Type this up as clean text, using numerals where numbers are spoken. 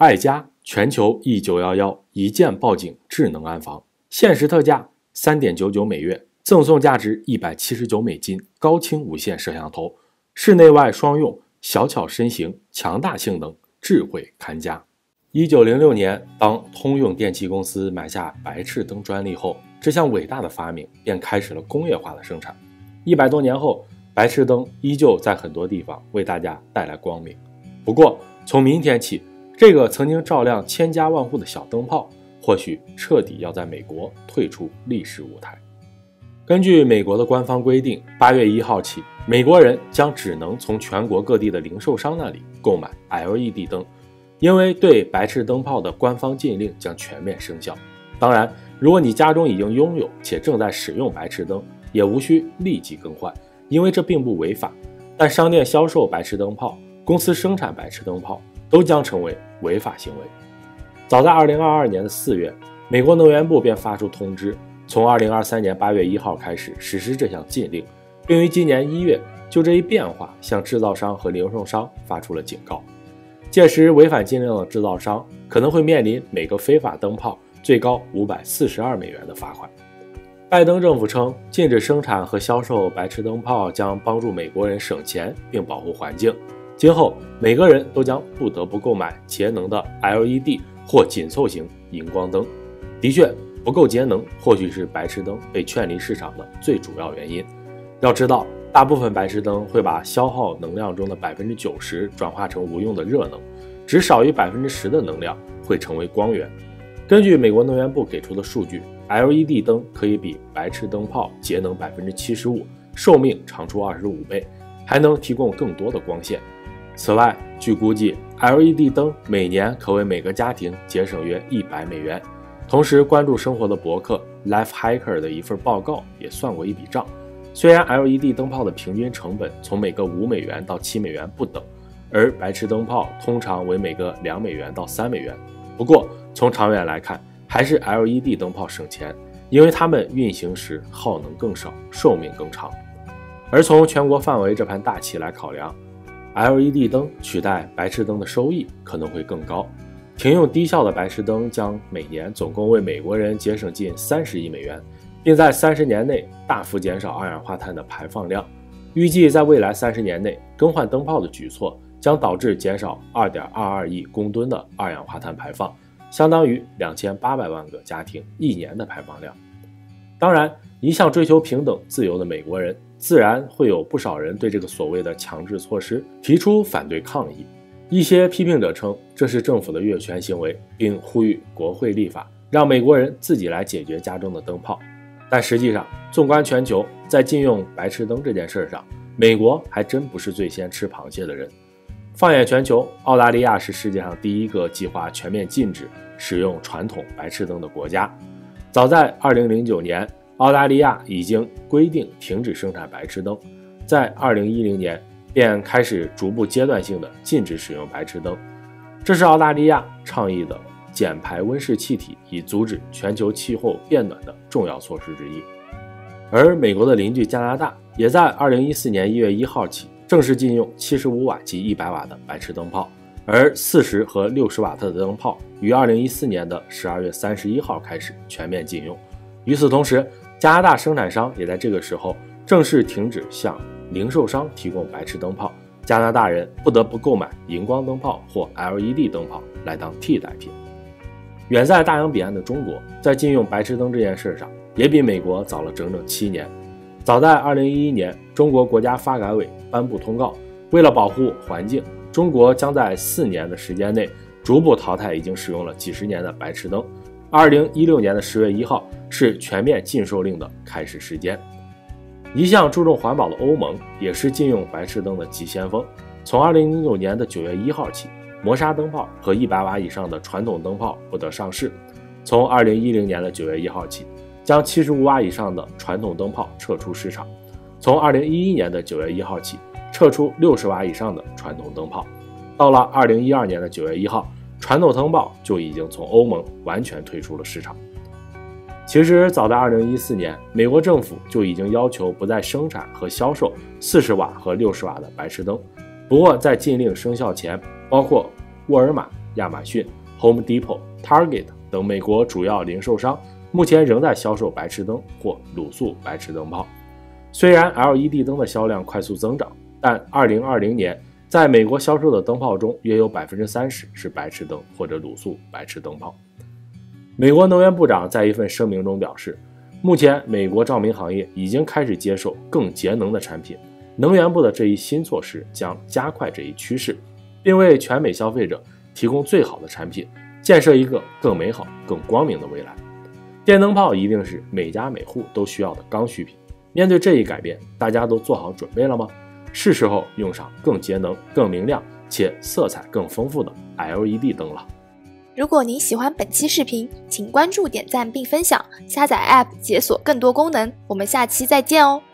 爱家全球E911一键报警智能安防，限时特价3.99每月，赠送价值179美金高清无线摄像头，室内外双用，小巧身形，强大性能，智慧看家。1906年，当通用电气公司买下白炽灯专利后，这项伟大的发明便开始了工业化的生产。100多年后，白炽灯依旧在很多地方为大家带来光明。不过，从明天起，这个曾经照亮千家万户的小灯泡，或许彻底要在美国退出历史舞台。根据美国的官方规定，8月1号起，美国人将只能从全国各地的零售商那里购买 LED 灯，因为对白炽灯泡的官方禁令将全面生效。当然，如果你家中已经拥有且正在使用白炽灯，也无需立即更换，因为这并不违法。但商店销售白炽灯泡，公司生产白炽灯泡，都将成为违法行为。早在2022年的4月，美国能源部便发出通知，从2023年8月1号开始实施这项禁令，并于今年1月就这一变化向制造商和零售商发出了警告。届时违反禁令的制造商可能会面临每个非法灯泡最高542美元的罚款。拜登政府称，禁止生产和销售白炽灯泡将帮助美国人省钱并保护环境。今后每个人都将不得不购买节能的 LED 或紧凑型荧光灯。的确，不够节能或许是白炽灯被劝离市场的最主要原因。要知道，大部分白炽灯会把消耗能量中的 90% 转化成无用的热能，只少于 10% 的能量会成为光源。根据美国能源部给出的数据， LED 灯可以比白炽灯泡节能 75%， 寿命长出25倍，还能提供更多的光线。此外，据估计 LED 灯每年可为每个家庭节省约100美元。同时，关注生活的博客 Lifehacker 的一份报告也算过一笔账。虽然 LED 灯泡的平均成本从每个5美元到7美元不等，而白炽灯泡通常为每个2美元到3美元。不过，从长远来看，还是 LED 灯泡省钱，因为它们运行时耗能更少，寿命更长。而从全国范围这盘大棋来考量， LED 灯取代白炽灯的收益可能会更高。停用低效的白炽灯将每年总共为美国人节省近30亿美元，并在30年内大幅减少二氧化碳的排放量。预计在未来30年内，更换灯泡的举措将导致减少 2.22 亿公吨的二氧化碳排放，相当于2800万个家庭1年的排放量。当然，一向追求平等自由的美国人，自然会有不少人对这个所谓的强制措施提出反对抗议。一些批评者称这是政府的越权行为，并呼吁国会立法，让美国人自己来解决家中的灯泡。但实际上，纵观全球，在禁用白炽灯这件事上，美国还真不是最先吃螃蟹的人。放眼全球，澳大利亚是世界上第一个计划全面禁止使用传统白炽灯的国家。早在2009年，澳大利亚已经规定停止生产白炽灯，在2010年便开始逐步阶段性的禁止使用白炽灯。这是澳大利亚倡议的减排温室气体以阻止全球气候变暖的重要措施之一。而美国的邻居加拿大也在2014年1月1号起正式禁用75瓦及100瓦的白炽灯泡，而40和60瓦特的灯泡于2014年的12月31号开始全面禁用。与此同时，加拿大生产商也在这个时候正式停止向零售商提供白炽灯泡，加拿大人不得不购买荧光灯泡或 LED 灯泡来当替代品。远在大洋彼岸的中国，在禁用白炽灯这件事上也比美国早了整整7年。早在2011年，中国国家发改委颁布通告，为了保护环境，中国将在4年的时间内逐步淘汰已经使用了几十年的白炽灯。2016年的10月1号是全面禁售令的开始时间。一向注重环保的欧盟也是禁用白炽灯的急先锋。从2009年的9月1号起，磨砂灯泡和100瓦以上的传统灯泡不得上市。从2010年的9月1号起，将75瓦以上的传统灯泡撤出市场。从2011年的9月1号起，撤出60瓦以上的传统灯泡。到了2012年的9月1号，传统灯泡就已经从欧盟完全退出了市场。其实早在2014年，美国政府就已经要求不再生产和销售40瓦和60瓦的白炽灯。不过在禁令生效前，包括沃尔玛、 亚马逊、Home Depot、Target 等美国主要零售商目前仍在销售白炽灯或卤素白炽灯泡。虽然 LED 灯的销量快速增长，但2020年在美国销售的灯泡中约有 30% 是白炽灯或者卤素白炽灯泡。美国能源部长在一份声明中表示，目前美国照明行业已经开始接受更节能的产品，能源部的这一新措施将加快这一趋势，并为全美消费者提供最好的产品，建设一个更美好、更光明的未来。电灯泡一定是每家每户都需要的刚需品。面对这一改变，大家都做好准备了吗？是时候用上更节能、更明亮且色彩更丰富的 LED 灯了。 如果您喜欢本期视频，请关注、点赞并分享，下载 App 解锁更多功能。我们下期再见哦。